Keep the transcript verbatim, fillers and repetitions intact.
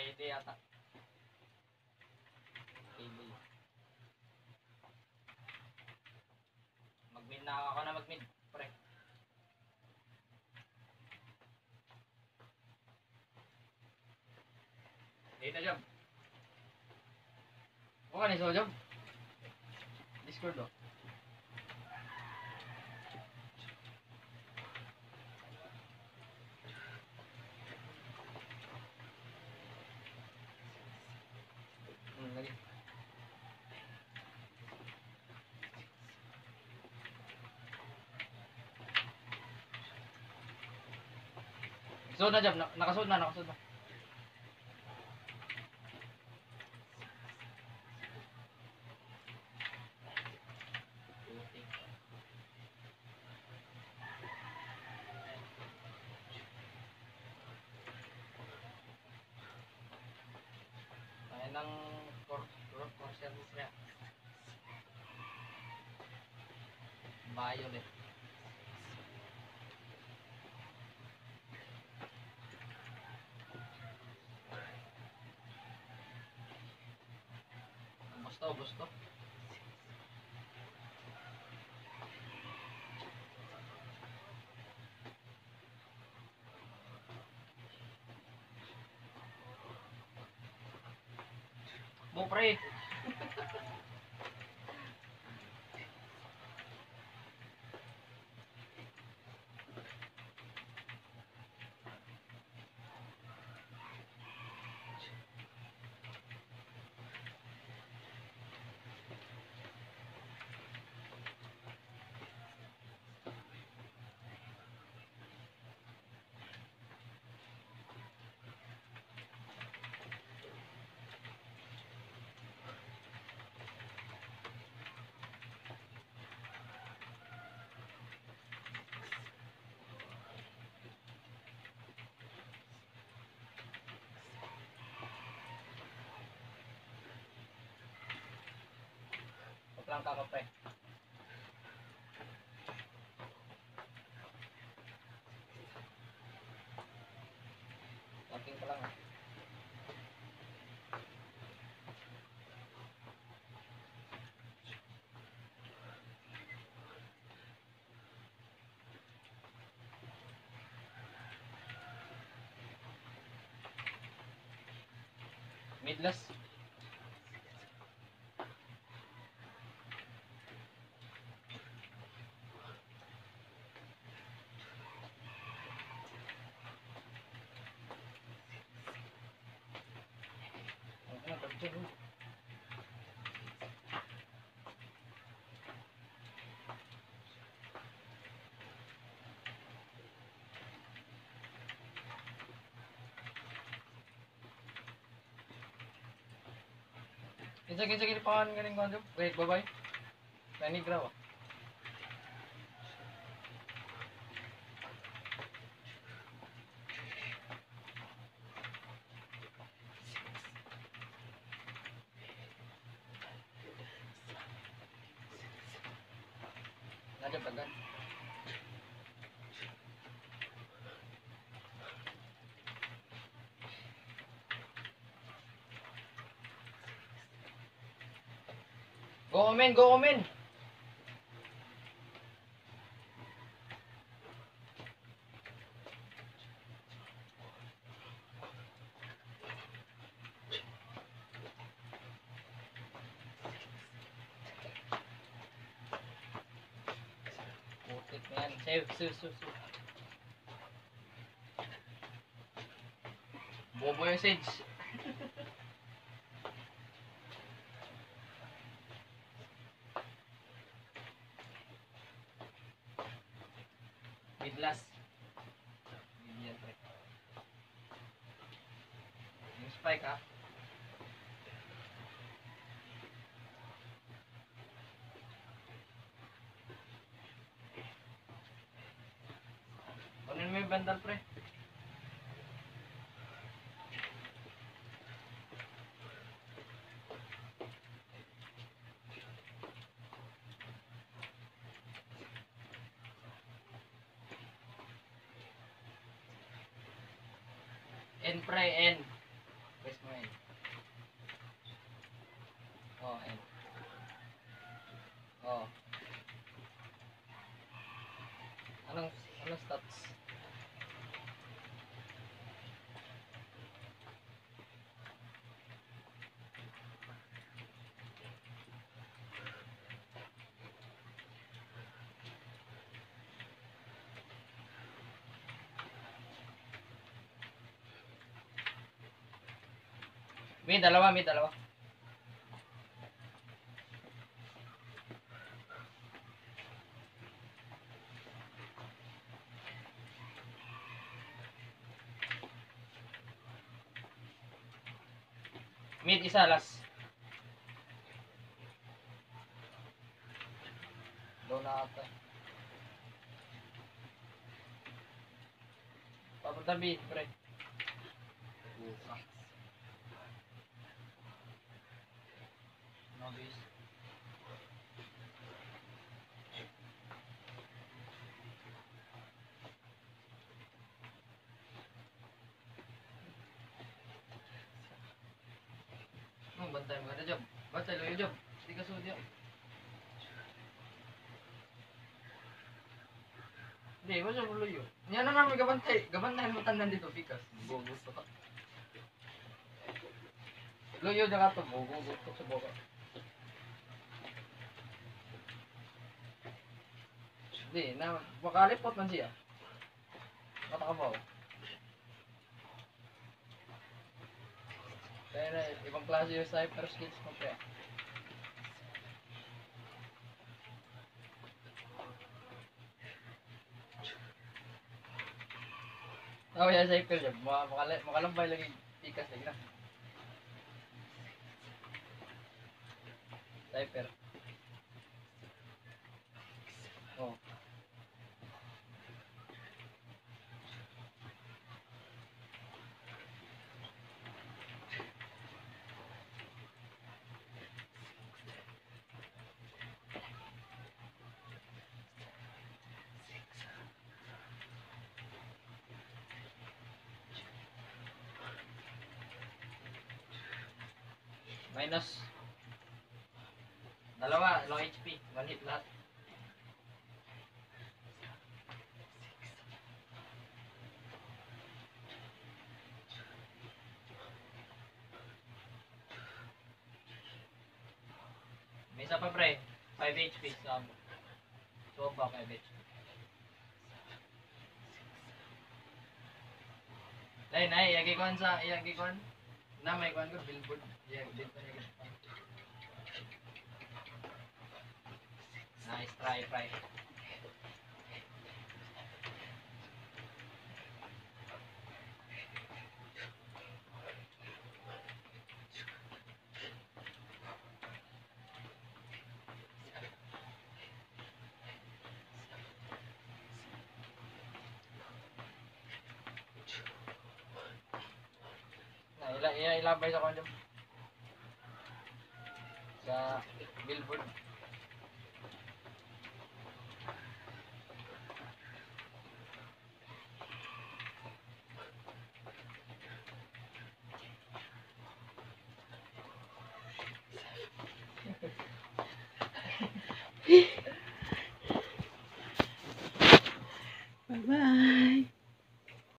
K D yata. K D. Mag-mid na ako na mag-mid, pre. Dito job. Bukan ni so job. Discord do. Hmm, lagi. Nakasud na job, nakasud na, nakasud na. Ng corsair mo pre. Violet. Gusto, gusto. Mo pre. Lang ka pre. Laking ka lang. Midless. Kinsa kinsa kini pangan ganing kuan job. Wait, bye-bye. Nani graw. Nadyo tagan. Go men, go men. Putik na yan. Save, save, save, save. Bobo yung Sage. Midlast. Bibigyan pre. Yung spike ha. Kunin mo yung bandal pre. N pre, N. Press mo yun. Oh, and. Oh. Anong, anong stats? May dalawa, may dalawa. Mid isa last. Doon na ata. Papunta mid, pre. Bukas. No base. Nung bantay mo na job. Bantay lo yung job. Hindi ka sudi. Hindi, mo siya luyo. Yan na namin gabantay. Gabantay mo tandan dito, Pikas. Gusto ka. Luyo na ka to. Gusto sa boka. Hindi, na makalipot man siya. Matakabaw. Kaya na, ibang klase yung cyber skills mo pre. Oh, yeah, cycle job. Makalambay lagi Pikas lagi na. Cyber. Oh. Minus. Dalawa, low H P. One hit lahat. May isa pa pre. five H P sa amo. So ba five H P. Dahil na, iyagi ko sa, iyagi ko na may kuhan ko, billboard. Iyagi ko na. Nice, try, try. Na, ila, ila, ilabay sa kondom. Sa billboard.